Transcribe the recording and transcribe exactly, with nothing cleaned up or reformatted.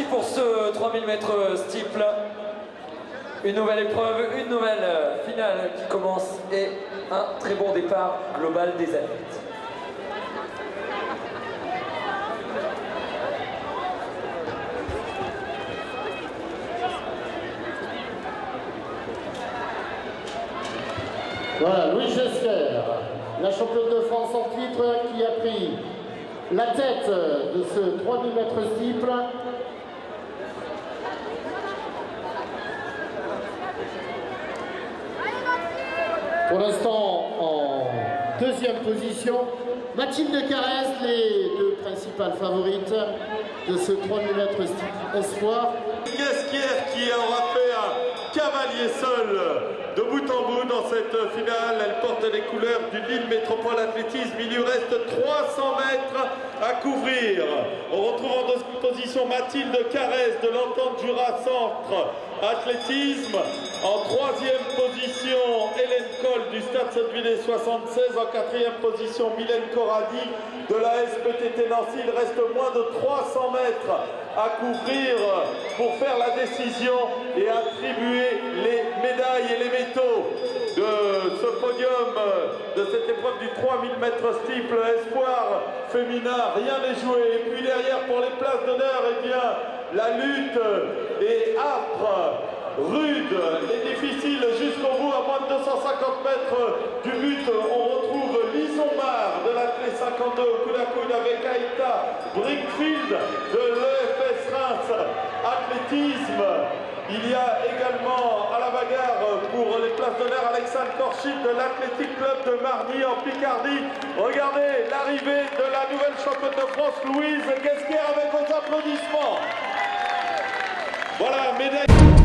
pour ce trois mille mètres steeple. Une nouvelle épreuve, une nouvelle finale qui commence et un très bon départ global des athlètes. Voilà, Louise Gesquer, la championne de France en titre qui a pris la tête de ce trois mille mètres steeple. Pour l'instant, en deuxième position, Mathilde Carrez, les deux principales favorites de ce trois mille mètres steeple espoir. Gesquer qui aura fait un cavalier seul de bout en bout dans cette finale. Elle porte les couleurs du Lille Métropole Athlétisme. Il lui reste trois cents mètres à couvrir. On retrouve en deuxième position Mathilde Carrez de l'Entente Jura Centre Athlétisme. En troisième position, Hélène Coll du Stade Sottevillers soixante-seize. En quatrième position, Mylène Corradi de la S P T T Nancy. Il reste moins de trois cents mètres à couvrir pour faire la décision et attribuer les médailles et les métaux de ce podium, de cette épreuve du trois mille mètres steeple espoir féminin. Rien n'est joué. Et puis derrière, pour les places d'honneur, eh bien, la lutte est âpre, rude et difficile jusqu'au bout. À moins de deux cent cinquante mètres du but, on retrouve Lison Mar de l'Athlé cinquante-deux au coude à coude avec Aïta Brickfield de l'E F S Reims Athlétisme. Il y a également à la bagarre pour les places d'honneur Alexandre Corchit de l'Athletic Club de Marny en Picardie. Regardez l'arrivée de la nouvelle championne de France, Louise Gesquer, avec vos applaudissements. Voilà, médaille.